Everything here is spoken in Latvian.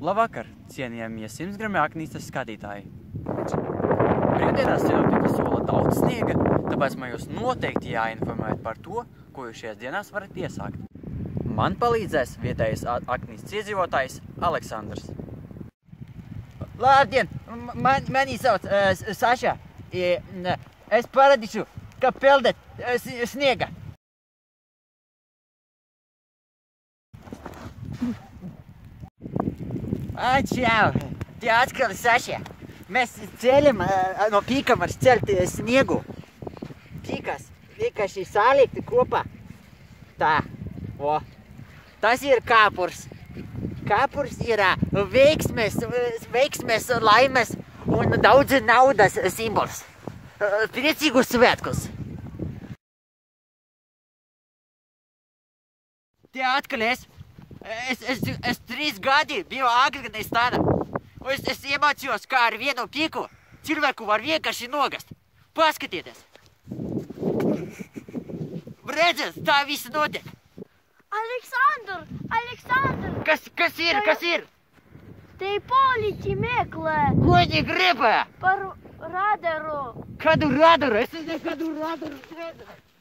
Labvakar, cienījamie 100 gramu aknīstas skatītāji. Brīvdienās sinoptiķi sola daudz sniega, tāpēc man jūs noteikti jāinformēt par to, ko jūs šajās dienās varat iesākt. Man palīdzēs vietējais aknīstas iedzīvotājs Aleksandrs. Labdien! Mani sauc Saša. Es paradīšu, kā peldēt sniega. Čau! Te atkal Saša. Mēs ceļam no Pīkamaras celt sniegu. Pīkas vienkārši salikti kopā. Tā. O. Tas ir kāpurs. Kāpurs ir veiksmes, laimes un daudz naudas simbols. Priecīgus svētkus! Te atkal es 3 gadi biju Afganistānā. Es iemācījos, kā ar vienu pīku cilvēku var vienkārši nogast. Paskatieties! Redzat, tā viss notiek! Aleksandr! Kas ir? Te poliķi meklē! Ko viņi gribē? Par radaru! Kādu radaru? Es nezinu, kādu radaru.